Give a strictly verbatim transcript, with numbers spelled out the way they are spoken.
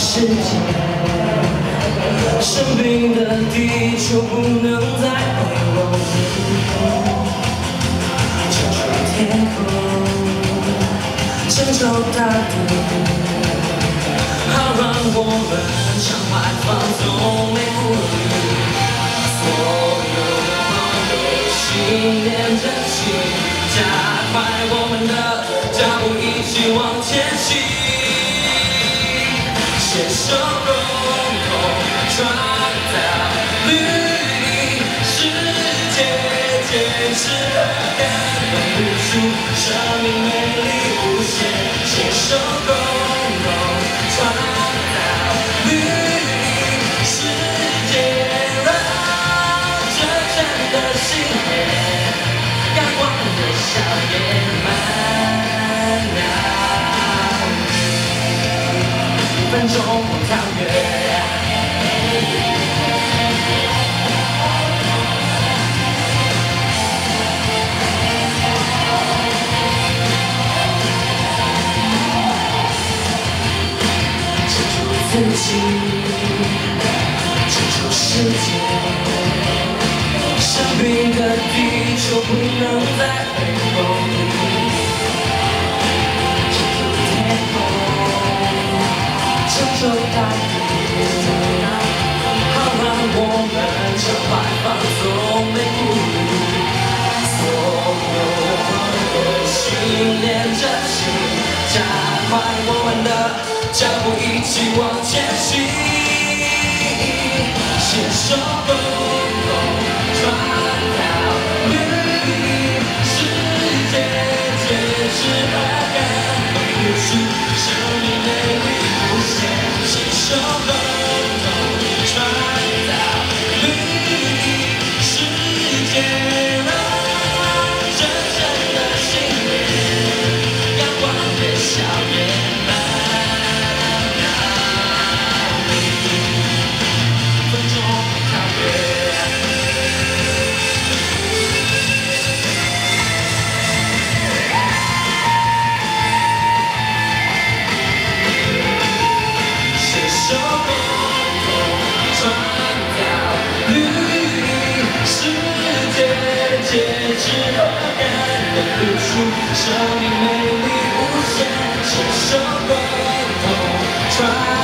世界，生病的地球不能再回我。承受天空，承受大地，好让我们畅快放纵，没顾虑。所有的梦都信念着心，加快我们的脚步，一起往前行。 携手共同创造绿地，世界坚持和感动，付出生命美丽无限。携手共同创造绿地，世界让这真的信念，阳光的笑颜漫绕。 分钟不跳跃，承受自己，承受世界，生病的地球不能再回头。 承受大地，好让我们畅快放纵，没顾虑。所有的信念着心，加快我们的脚步，一起往前行。携手共同创造绿地，世界坚持和感动，付出生命美丽。 携手共同创造绿地，世界让真正的信念，阳光的笑颜漫绕。分钟跳跃。 手共同创造绿地，世界坚持和感动，付出生命美丽无限。携手共同创。